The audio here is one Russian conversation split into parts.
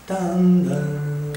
Тан-дан.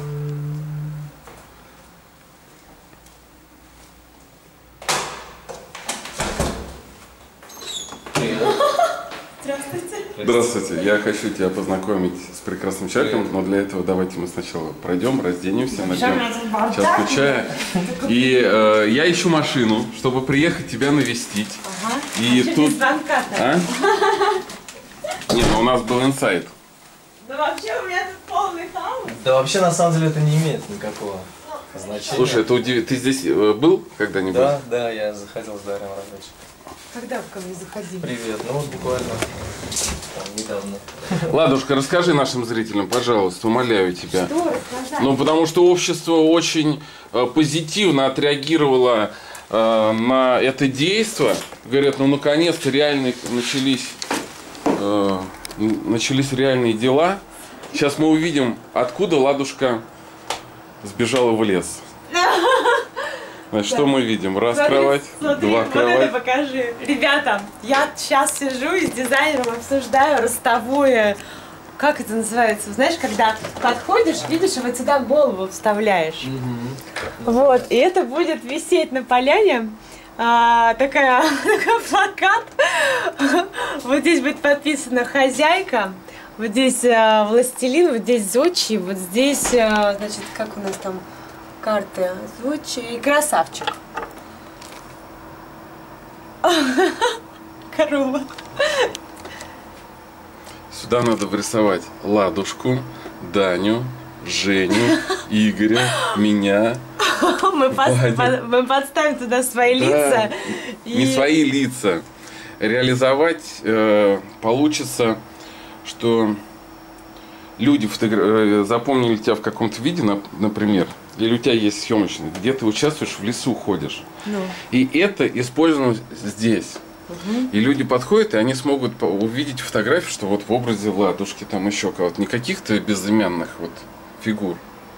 Здравствуйте. Здравствуйте. Я хочу тебя познакомить с прекрасным человеком, но для этого давайте мы сначала пройдем, разденемся, найдем чашку чая. И я ищу машину, чтобы приехать тебя навестить. Ага. И а тут... А? Не, ну у нас был инсайт. Ну вообще у меня тут полный хаос. Да вообще на самом деле это не имеет никакого значения. Слушай, ты здесь был когда-нибудь? Да, я заходил с Дарьем Рабочим. Когда вы ко мне заходили? Привет, ну вот буквально недавно. Ладушка, расскажи нашим зрителям, пожалуйста, умоляю тебя. Что рассказать? Ну, потому что общество очень позитивно отреагировало на это действо. Говорят, ну, наконец-то реально начались реальные дела. Сейчас мы увидим, откуда Ладушка сбежала в лес. Значит, что мы видим? Раз кровать, смотри, два вот кровать. это покажи. Ребята, я сейчас сижу и с дизайнером обсуждаю ростовое. Как это называется? Знаешь, когда подходишь, видишь, и вот сюда голову вставляешь. Вот, и это будет висеть на поляне. Такой плакат. Вот здесь будет подписана хозяйка. Вот здесь властелин, вот здесь зодчий, вот здесь, значит, как у нас там карты, зодчий и красавчик. Корова. Сюда надо врисовать Ладушку, Даню, Женю, Игоря, меня. Мы подставим туда свои лица. Не свои лица. Реализовать получится, что люди запомнили тебя в каком-то виде, например, или у тебя есть съемочный, где ты участвуешь, в лесу ходишь. И это использовано здесь. И люди подходят, и они смогут увидеть фотографию, что вот в образе Ладушки, там еще кого-то, не каких-то безымянных вот фигур.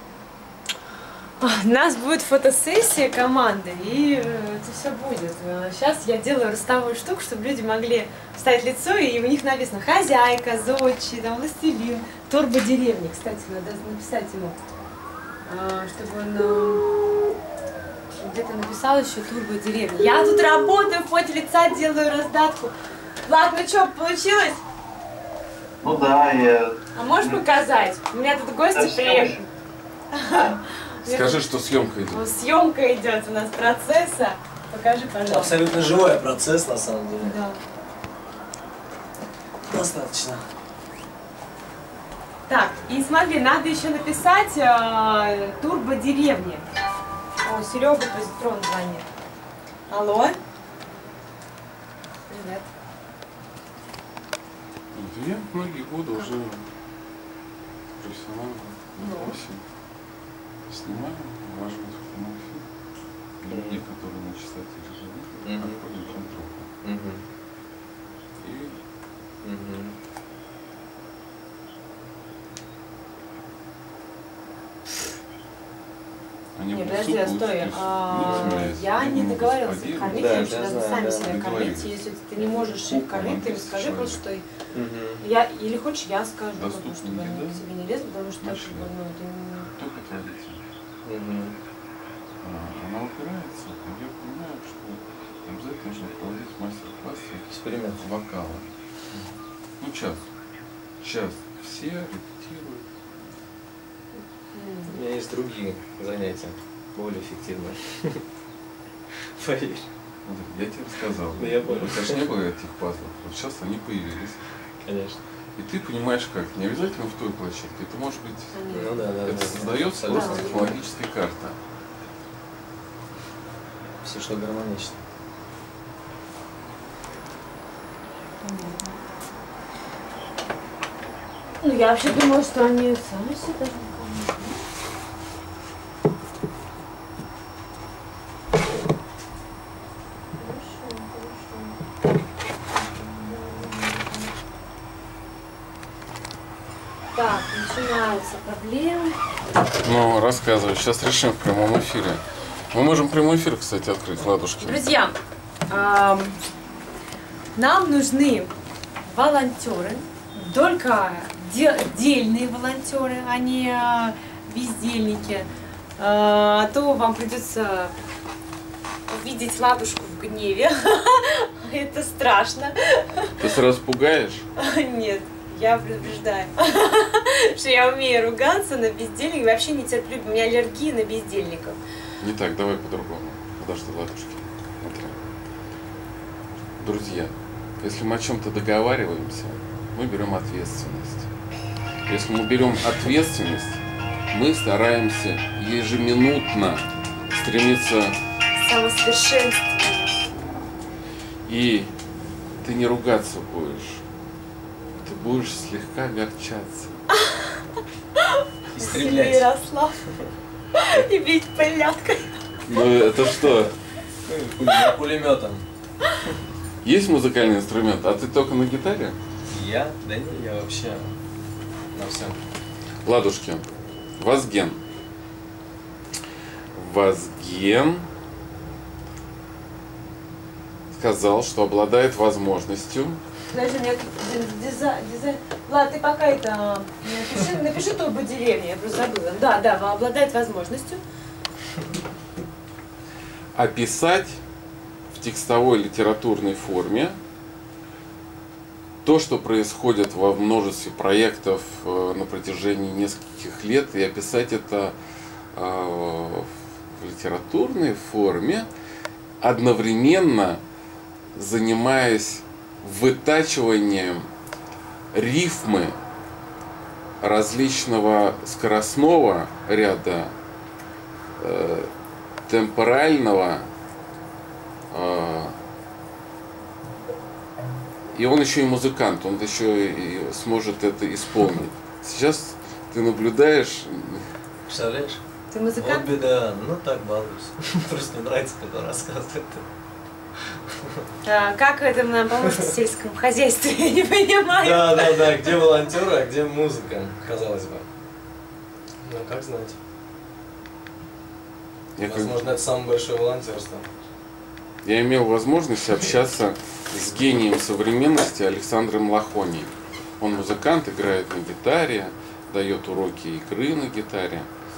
У нас будет фотосессия команды, и это все будет. Сейчас я делаю ростовую штуку, чтобы люди могли вставить лицо, и у них написано хозяйка, зодчий, там, властелин, турбодеревня. Кстати, надо написать ему, чтобы он где-то написал еще турбодеревня. Я тут работаю, в поте лица делаю раздатку. Влад, ну что, получилось? Ну да, я... А можешь показать? У меня тут гости приехали. Скажи, что съемка идет. Ну, съемка идет у нас процесса. Покажи, пожалуйста. Абсолютно живой процесс, на самом деле. Да. Достаточно. Так, и смотри, надо еще написать турбодеревня. О, Серега позитрон звонит. Алло? Привет. Я многие годы уже профессионально снимаю, важно фотографии. Люди, которые на частоте живут, проходят контроль. Они не, подожди, стой. Я не договорилась. Кормить им надо сами себя кормить. Если ты не можешь их кормить, ты скажи просто, что я или хочешь, я скажу, потому, чтобы они к тебе не лезут, потому что так, ну, ты... Только творится. Она упирается, я понимаю, что обязательно нужно проводить мастер-классы, эксперимент вокала. Ну, час. Все репетируют. У меня есть другие занятия, более эффективные. Поверь. Я тебе рассказал. Да, я понял. У тебя же не было этих пазлов. Вот сейчас они появились. Конечно. И ты понимаешь как, не обязательно в той площадке, это может быть, ну, да, это создается просто технологическая карта. Все, что гармонично. Ну, я вообще думала, что они сами все должны. Так, начинаются проблемы. Ну, рассказывай, сейчас решим в прямом эфире. Мы можем прямой эфир, кстати, открыть, Ладушки. Друзья, нам нужны волонтеры. Только дельные волонтеры, а не бездельники. А то вам придется увидеть Ладушку в гневе. Это страшно. Ты сразу пугаешь? Нет, я предупреждаю, что я умею ругаться на бездельников. Вообще не терплю, у меня аллергия на бездельников. Не так, давай по-другому. Подожди, ладушки. Смотри. Друзья, если мы о чем-то договариваемся, мы берем ответственность. Если мы берем ответственность, мы стараемся ежеминутно стремиться к самосовершенствованию. И ты не ругаться будешь, ты будешь слегка огорчаться. И Сильный стрелять. Ярослав. И бить пыляткой. Ну это что? Пулеметом. Есть музыкальный инструмент, а ты только на гитаре? Я? Да не, я вообще на всем. Ладушки, Вазген. Вазген сказал, что обладает возможностью. Подожди, у меня тут дизайн. Ладно, ты пока это напиши турбодеревня, я просто забыла. Да, обладает возможностью Описать в текстовой литературной форме то, что происходит во множестве проектов на протяжении нескольких лет, и описать это в литературной форме, одновременно занимаясь вытачиванием рифмы различного скоростного ряда, темпорального, и он еще и музыкант, он еще и сможет это исполнить. Сейчас ты наблюдаешь... Представляешь? Ты музыкант? Вот беда, ну так балуюсь. Просто мне нравится, когда он рассказывает. Как это нам поможет в сельском хозяйстве, я не понимаю. Да, где волонтеры, а где музыка, казалось бы. Ну, как знать. Возможно, это самое большое волонтерство. Я имел возможность общаться с гением современности Александром Лохоней. Он музыкант, играет на гитаре, дает уроки игры на гитаре.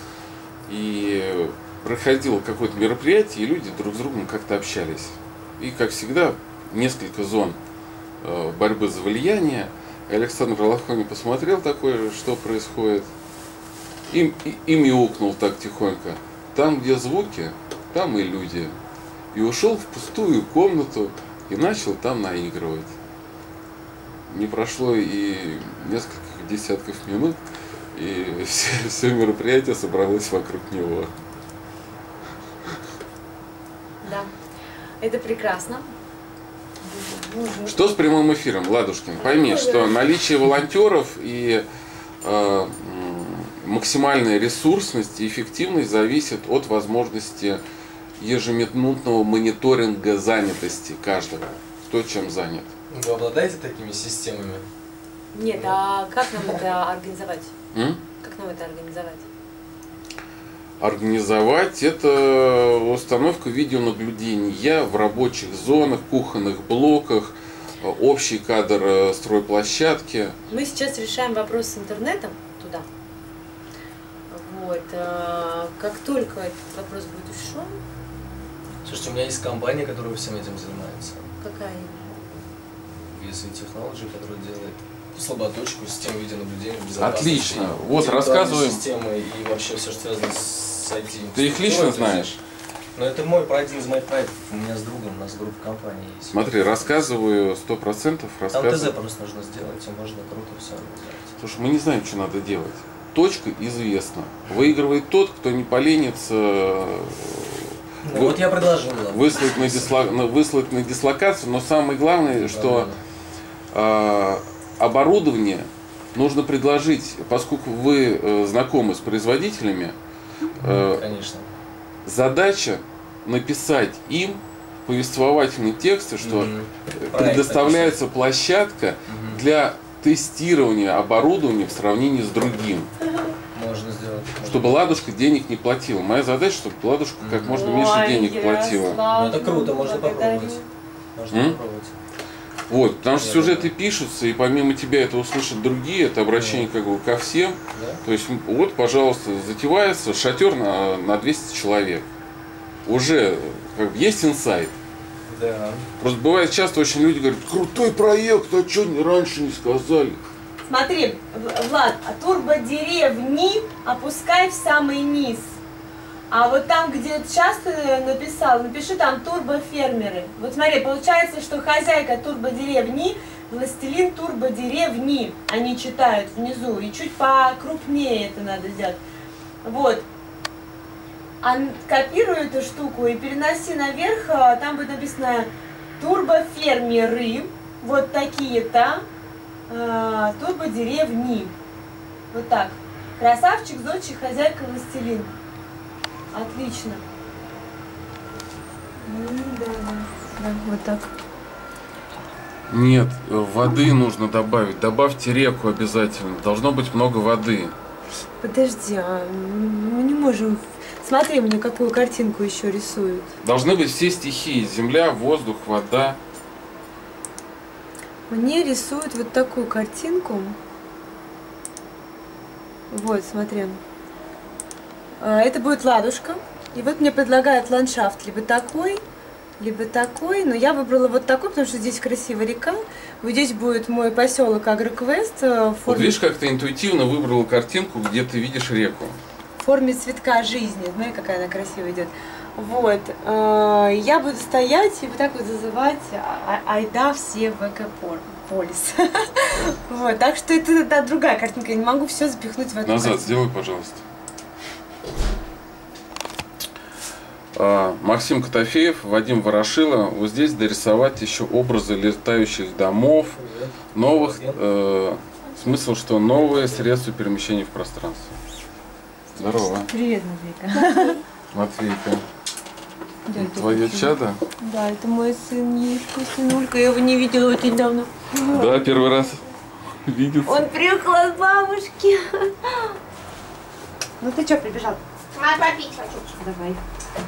И проходило какое-то мероприятие, и люди друг с другом как-то общались. И, как всегда, несколько зон борьбы за влияние. И Александр Лохоний посмотрел такое, что происходит, и мяукнул так тихонько. Там, где звуки, там и люди. И ушел в пустую комнату и начал там наигрывать. Не прошло и нескольких десятков минут, и все мероприятие собралось вокруг него. Да, это прекрасно. Что с прямым эфиром, Ладушкин? Пойми, что наличие волонтеров и максимальная ресурсность и эффективность зависит от возможности ежеминутного мониторинга занятости каждого. Кто чем занят. Вы обладаете такими системами? Нет, а как нам это организовать? Как нам это организовать? Организовать это установка видеонаблюдения в рабочих зонах, кухонных блоках, общий кадр стройплощадки. Мы сейчас решаем вопрос с интернетом туда. Вот. Как только этот вопрос будет решен. Слушайте, у меня есть компания, которая всем этим занимается. Какая? VSV Technology, которая делает слаботочку, систему видеонаблюдения, безопасности. Отлично. Вот рассказываем. Системы и вообще все, что связано с IT. Ты их лично знаешь? Ну, это один из моих проектов. У меня с другом, у нас группа компаний есть. Смотри, рассказываю 100%. Там ТЗ просто нужно сделать, и можно круто все сделать. Слушай, мы не знаем, что надо делать. Точка известна. Выигрывает тот, кто не поленится вот я предложил. выслать на дислокацию, но самое главное, что оборудование нужно предложить, поскольку вы знакомы с производителями. Конечно. Задача написать им повествовательные тексты, что предоставляется площадка для тестирования оборудования в сравнении с другим. Можно сделать. Чтобы Ладушка денег не платила. Моя задача, чтобы Ладушка как можно меньше денег платила. Ну, это круто, можно попробовать. Можно попробовать. Вот, потому что Я сюжеты думаю. пишутся, и помимо тебя это услышат другие, это обращение как бы ко всем. Да? То есть, вот, пожалуйста, затевается шатер на 200 человек. Уже как бы, есть инсайт. Да. Просто бывает часто очень люди говорят, крутой проект, а что раньше не сказали? Смотри, Влад, турбодеревни опускай в самый низ. А вот там, где сейчас ты написал, напиши там турбофермеры. Вот смотри, получается, что хозяйка турбодеревни, властелин турбодеревни. Они читают внизу. И чуть покрупнее это надо сделать. Вот. А копируй эту штуку и переноси наверх, там будет написано турбофермеры, вот такие-то, турбодеревни. Вот так. Красавчик, зодчий, хозяйка, властелин. Отлично. Да, вот так. Нет, воды нужно добавить. Добавьте реку обязательно. Должно быть много воды. Подожди, мы не можем... Смотри, мне какую картинку еще рисуют. Должны быть все стихии. Земля, воздух, вода. Мне рисуют вот такую картинку. Вот, смотри. Это будет ладушка. И вот мне предлагают ландшафт либо такой, но я выбрала вот такой, потому что здесь красивая река. Вот здесь будет мой поселок Агроквест в Вот видишь, как ты интуитивно выбрала картинку, где ты видишь реку. в форме цветка жизни. Смотри, какая она красивая идет. Вот. Я буду стоять и вот так вот зазывать айда все в Экополис. Вот. Так что это другая картинка. Я не могу все запихнуть в эту Назад картинку. сделай, пожалуйста. Максим Котофеев, Вадим Ворошило. Вот здесь дорисовать еще образы летающих домов, новых, смысл, что новые средства перемещения в пространстве. Здорово. Привет, Матвейка. Матвейка. Да, это Твое почему? чадо? Да, это мой сын Ешка, сынулька. Я его не видела очень давно. Да, первый раз видится. Он приехал от бабушки. Ну ты что, прибежал? А попить хочу. Давай.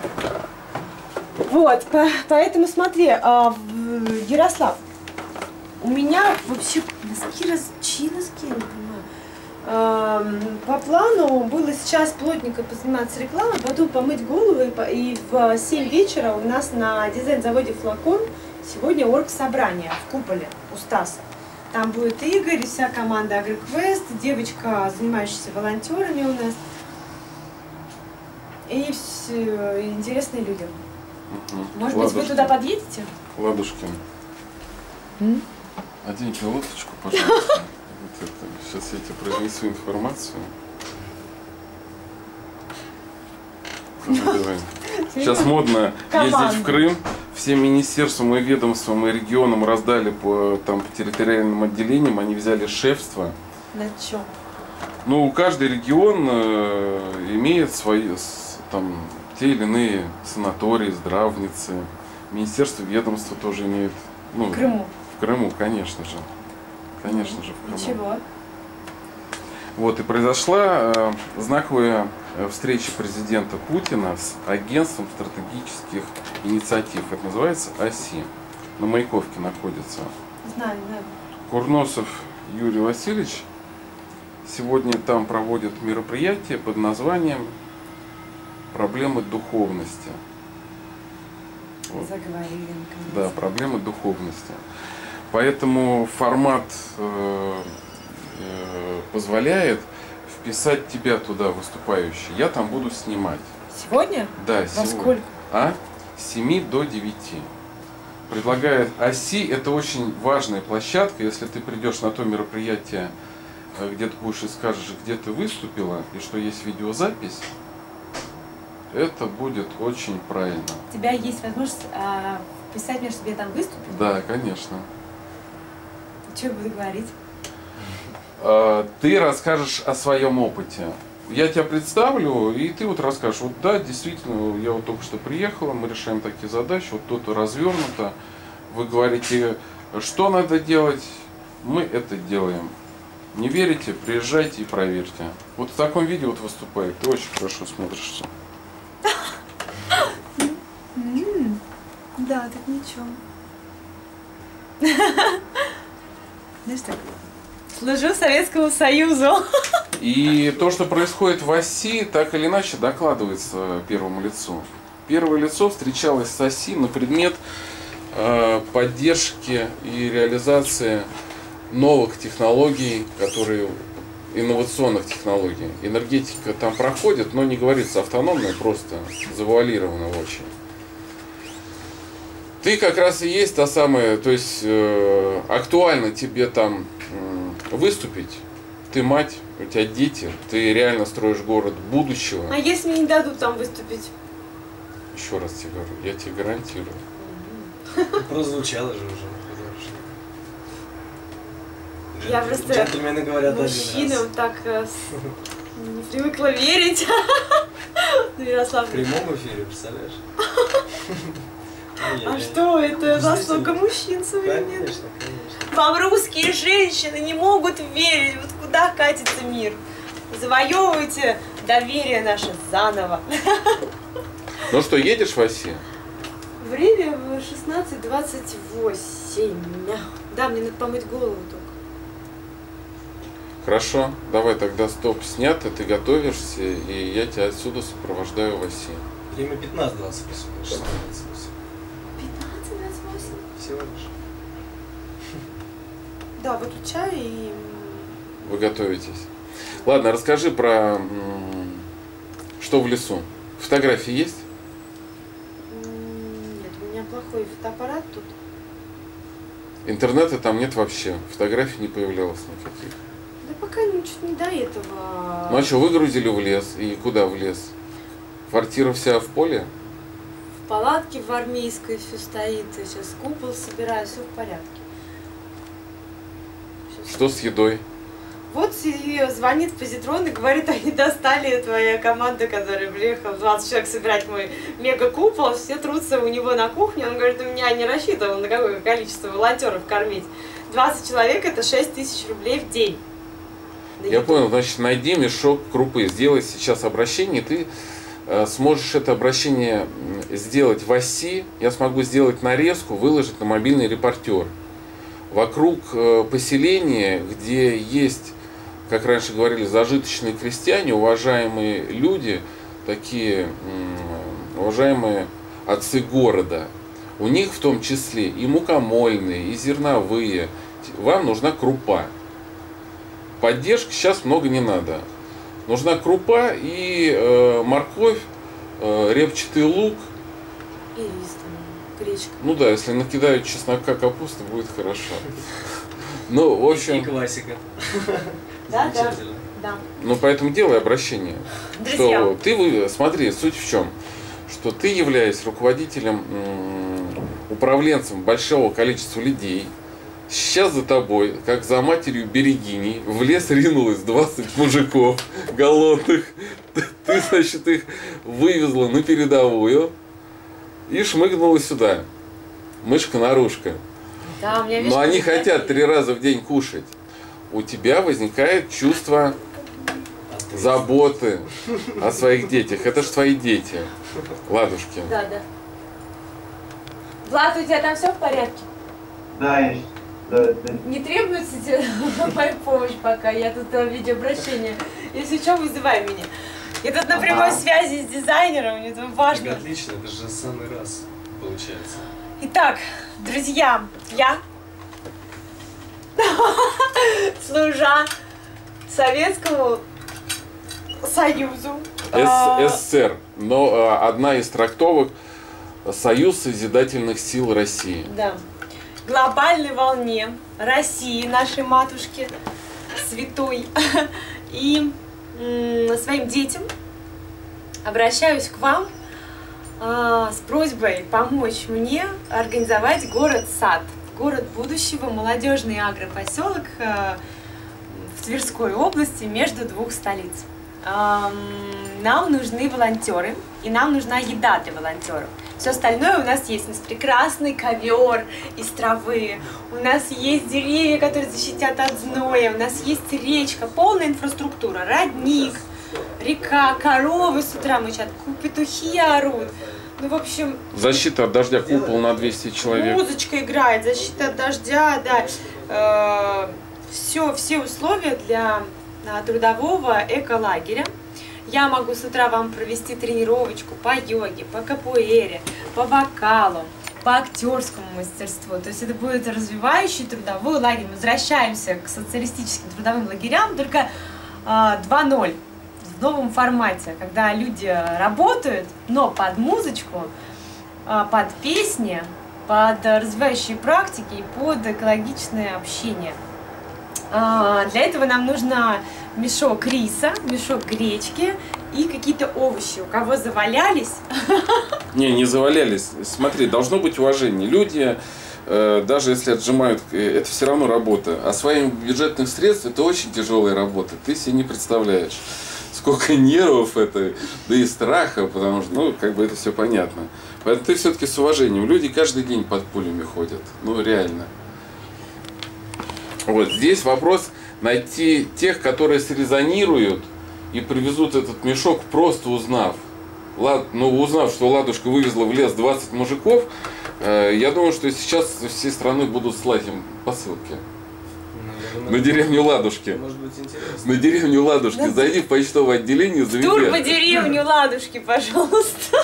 Вот, поэтому смотри, Ярослав, у меня вообще чьи носки, я не понимаю. По плану было сейчас плотненько позаниматься рекламой, потом помыть голову, и в 7 вечера у нас на дизайн-заводе «Флакон» сегодня оргсобрание в куполе у Стаса. Там будет Игорь, вся команда Агроквест, девочка, занимающаяся волонтерами у нас. И все интересные люди. Может быть, вы туда подъедете? Ладушкин. Одень пилоточку, пожалуйста. Вот это. Сейчас я тебе произнесу информацию. Давай. Сейчас модно ездить в Крым. Всем министерствам и ведомствам и регионам раздали по территориальным отделениям, они взяли шефство. На чем? Ну, каждый регион имеет свои те или иные санатории, здравницы. Министерство, ведомства тоже имеют. Ну, В Крыму? В Крыму, конечно же. Конечно же, в Крыму. Ничего. Вот, и произошла знаковая встреча президента Путина с агентством стратегических инициатив. Это называется ОСИ. На Маяковке находится. Знаю, да. Курносов Юрий Васильевич сегодня там проводит мероприятие под названием «Проблемы духовности». Вот. Заговорили. Да, проблемы духовности. Поэтому формат позволяет вписать тебя туда, выступающий. Я там буду снимать. Сегодня? Да, Во сегодня. сколько? С 7 до 9. Предлагает ОСИ, это очень важная площадка. Если ты придешь на то мероприятие, где ты будешь и скажешь, где ты выступила, и что есть видеозапись, это будет очень правильно. У тебя есть возможность писать мне, чтобы я там выступила? Да, конечно. Что я буду говорить? Ты расскажешь о своем опыте. Я тебя представлю, и ты вот расскажешь, вот да, действительно, я вот только что приехала, мы решаем такие задачи, вот тут развернуто. Вы говорите, что надо делать, мы это делаем. Не верите, приезжайте и проверьте. Вот в таком виде вот выступает, ты очень хорошо смотришься. Да, так ничего. Знаешь так? Служу Советскому Союзу. И то, что происходит в оси, так или иначе докладывается первому лицу. Первое лицо встречалось с оси на предмет поддержки и реализации новых технологий, которые инновационных технологий. Энергетика там проходит, но не говорится автономная, просто завуалирована очень. Ты как раз и есть та самая, то есть актуально тебе там выступить. Ты мать, у тебя дети, ты реально строишь город будущего. А если мне не дадут там выступить? Еще раз тебе говорю, я тебе гарантирую. Прозвучало же уже. Я просто Джентльмены говорят один мужчинам раз. так не привыкла верить. В Ярослав. прямом эфире, представляешь? А что, это заслуга мужчин современных? Конечно, конечно. Вам русские женщины не могут верить, вот куда катится мир. Завоевывайте доверие наше заново. Ну что, едешь в оси? Время в 16:28. Да, мне надо помыть голову только. Хорошо, давай тогда стоп снято, ты готовишься, и я тебя отсюда сопровождаю в оси. Время 15:28. 16:28. 15:28? Всего лишь. Да, выключаю и... Вы готовитесь. Ладно, расскажи про что в лесу. Фотографии есть? Нет, у меня плохой фотоаппарат тут. Интернета там нет вообще. Фотографий не появлялось никаких. Да пока ничего не до этого. Ну а что, выгрузили в лес? И куда в лес? Квартира вся в поле? В палатке в армейской все стоит. Я сейчас купол собираю, все в порядке. Всё Что с едой? Вот и звонит позитрон и говорит, они достали, твоя команда, которая приехала 20 человек собирать мой мега-купол, все трутся у него на кухне. Он говорит, у меня не рассчитывал на какое количество волонтеров кормить. 20 человек это 6 000 рублей в день. Я понял, значит, найди мешок крупы, сделай сейчас обращение, ты сможешь это обращение сделать в оси, я смогу сделать нарезку, выложить на мобильный репортер. Вокруг поселения, где есть, как раньше говорили, зажиточные крестьяне, уважаемые люди, такие уважаемые отцы города, у них в том числе и мукомольные, и зерновые, вам нужна крупа. Поддержки сейчас много не надо. Нужна крупа и морковь, репчатый лук. И рис, там, гречка. Ну да, если накидают чеснока, капусты, будет хорошо. Ну, в И общем, классика. Да, да, Замечательно. да. ну поэтому делай обращение. Друзья. Что ты, смотри, суть в чем? Что ты являешься руководителем, управленцем большого количества людей. Сейчас за тобой, как за матерью Берегиней, в лес ринулось 20 мужиков голодных. Ты, значит, их вывезла на передовую и шмыгнула сюда. Мышка-нарушка. Да, у меня, видишь, Но они фотографии. хотят 3 раза в день кушать. У тебя возникает чувство заботы о своих детях. Это ж твои дети, ладушки. Да, да. Влад, у тебя там все в порядке? Да, есть. Да, да. Не требуется тебе моя помощь пока, я тут видеообращение. Если что, вызывай меня. Я тут на прямой связи с дизайнером, мне это Так важно. отлично, это же самый раз получается. Итак, друзья, я, служа Советскому Союзу, СССР, но одна из трактовок Союз Созидательных Сил России. да, глобальной волне России, нашей матушки святой, и своим детям обращаюсь к вам с просьбой помочь мне организовать город-сад, город будущего, молодежный агропоселок в Тверской области между 2 столиц. Нам нужны волонтеры, и нам нужна еда для волонтеров. Все остальное у нас есть. У нас прекрасный ковер из травы, у нас есть деревья, которые защитят от зноя, у нас есть речка, полная инфраструктура, родник, река, коровы с утра мычат, петухи орут. Ну, в общем, Защита от дождя, купол на 200 человек. музычка играет, защита от дождя, да. Все условия для трудового эко-лагеря. Я могу с утра вам провести тренировочку по йоге, по капуэре, по вокалу, по актерскому мастерству. То есть это будет развивающий трудовой лагерь. Мы возвращаемся к социалистическим трудовым лагерям, только 2.0. В новом формате, когда люди работают, но под музычку, под песни, под развивающие практики и под экологичное общение. Для этого нам нужно мешок риса, мешок гречки и какие-то овощи. У кого завалялись? Не завалялись. Смотри, должно быть уважение. Люди, даже если отжимают, это все равно работа. Освоение бюджетных средств — это очень тяжелая работа. Ты себе не представляешь, сколько нервов это, да и страха, потому что, ну, как бы это все понятно. Поэтому ты все-таки с уважением. Люди каждый день под пулями ходят. Ну, реально. Вот здесь вопрос найти тех, которые срезонируют и привезут этот мешок, просто узнав. Узнав, что Ладушка вывезла в лес 20 мужиков, я думаю, что сейчас со всей страны будут слать им посылки. На деревню Ладушки. Может быть интересно. На деревню Ладушки. Зайди в почтовое отделение, заведи. Тур по деревню Ладушки, пожалуйста.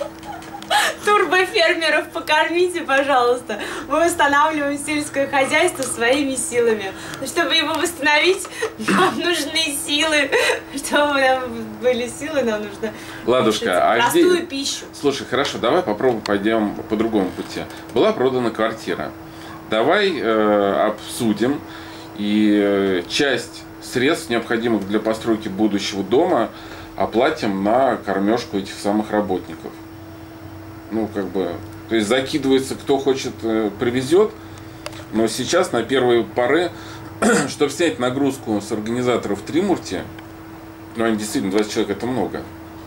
Турбофермеров покормите, пожалуйста. Мы восстанавливаем сельское хозяйство своими силами. Но чтобы его восстановить, нам нужны силы. Чтобы нам были силы, нам нужно Ладушка, простую пищу. Слушай, хорошо, давай попробуем, пойдем по другому пути. Была продана квартира. Давай обсудим и часть средств, необходимых для постройки будущего дома, оплатим на кормежку этих самых работников. Ну, как бы, то есть закидывается, кто хочет, привезет, но сейчас на первые поры, чтобы снять нагрузку с организаторов Тримурти, ну, они действительно, 20 человек — это много.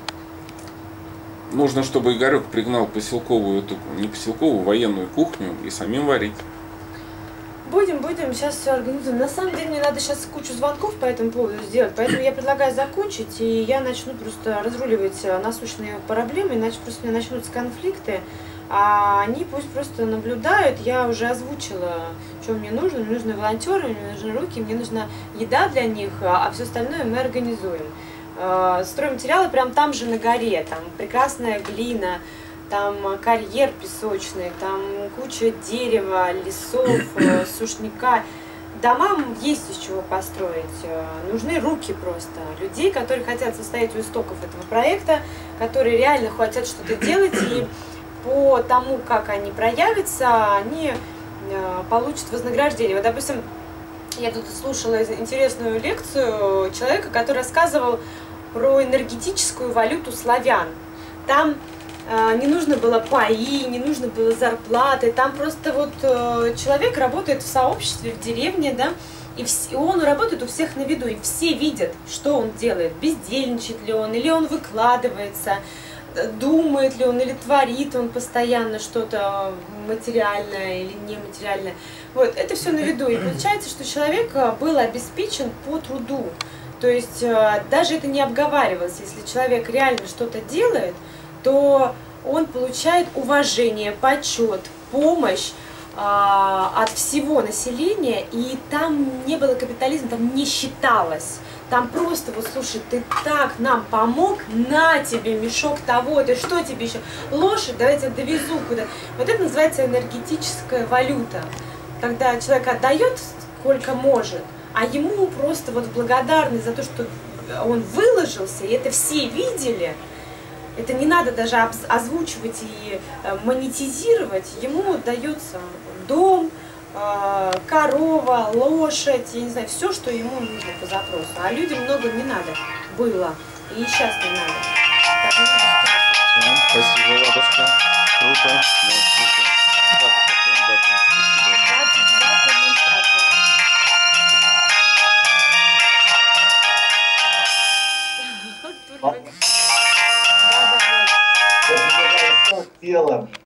Нужно, чтобы Игорек пригнал поселковую, не поселковую, военную кухню и самим варить. Будем, сейчас все организуем. На самом деле мне надо сейчас кучу звонков по этому поводу сделать, поэтому я предлагаю закончить, и я начну просто разруливать насущные проблемы, иначе просто у меня начнутся конфликты, а они пусть просто наблюдают. Я уже озвучила, что мне нужно. Мне нужны волонтеры, мне нужны руки, мне нужна еда для них, а все остальное мы организуем. Стройматериалы прям там же на горе, там прекрасная глина, там карьер песочный, там куча дерева, лесов, сушняка. Домам есть из чего построить. Нужны руки просто. Людей, которые хотят состоять у истоков этого проекта, которые реально хотят что-то делать, и по тому, как они проявятся, они получат вознаграждение. Вот, допустим, я тут слушала интересную лекцию человека, который рассказывал про энергетическую валюту славян. Там не нужно было паи, не нужно было зарплаты, там просто вот человек работает в сообществе, в деревне, да, и он работает у всех на виду, и все видят, что он делает, бездельничает ли он, или он выкладывается, думает ли он, или творит он постоянно что-то материальное или нематериальное. Вот, это все на виду, и получается, что человек был обеспечен по труду, то есть даже это не обговаривалось, если человек реально что-то делает, то он получает уважение, почет, помощь от всего населения, и там не было капитализма, там не считалось. Там просто, вот слушай, ты так нам помог, на тебе мешок того, ты что тебе еще? Лошадь, давай я тебя довезу куда. Вот это называется энергетическая валюта. Когда человек отдает сколько может, а ему просто вот благодарность за то, что он выложился, и это все видели. Это не надо даже озвучивать и монетизировать. Ему дается дом, корова, лошадь, я не знаю, все, что ему нужно по запросу. А людям много не надо было. И сейчас не надо. Так, Спасибо, Ладушка. Круто. Телом.